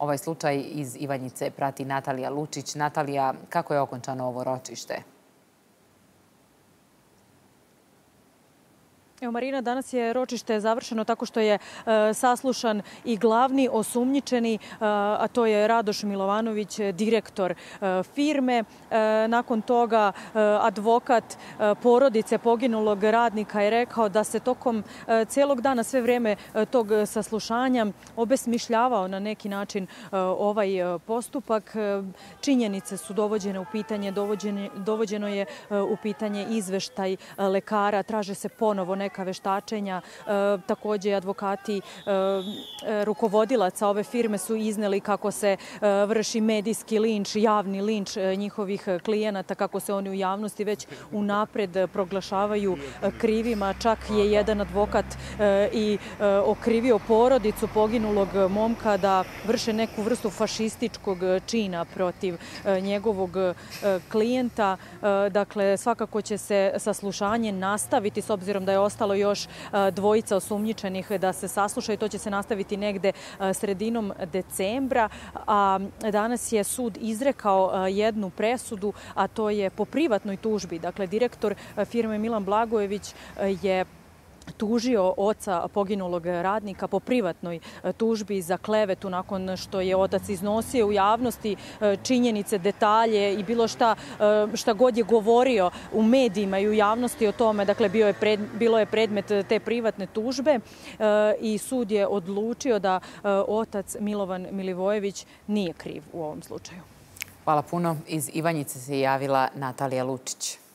Ovaj slučaj iz Ivanjice prati Natalija Lučić. Natalija, kako je okončano ovo ročište? Evo, Marina, danas je ročište završeno tako što je saslušan i glavni osumnjičeni, a to je Radoš Milovanović, direktor firme. Nakon toga advokat porodice poginulog radnika je rekao da se tokom celog dana, sve vreme tog saslušanja, obesmišljavao na neki način ovaj postupak. Činjenice su dovođene u pitanje, dovođeno je u pitanje izveštaj lekara, traže se ponovo neka veštačenja. Takođe, advokati rukovodilaca ove firme su izneli kako se vrši medijski linč, javni linč njihovih klijenata, kako se oni u javnosti već unapred proglašavaju krivima. Čak je jedan advokat i okrivio porodicu poginulog momka da vrše neku vrstu fašističkog čina protiv njegovog klijenta. Dakle, svakako će se saslušanje nastaviti, s obzirom da je ostalo još dvojica osumnjičenih da se sasluša i to će se nastaviti negde sredinom decembra. A danas je sud izrekao jednu presudu, a to je po privatnoj tužbi. Dakle, direktor firme Milan Blagojević je tužio oca poginulog radnika po privatnoj tužbi za klevetu nakon što je otac iznosio u javnosti činjenice, detalje i šta god je govorio u medijima i u javnosti o tome. Dakle, bilo je predmet te privatne tužbe i sud je odlučio da otac Milovan Milivojević nije kriv u ovom slučaju. Hvala puno. Iz Ivanjice se javila Natalija Lučić.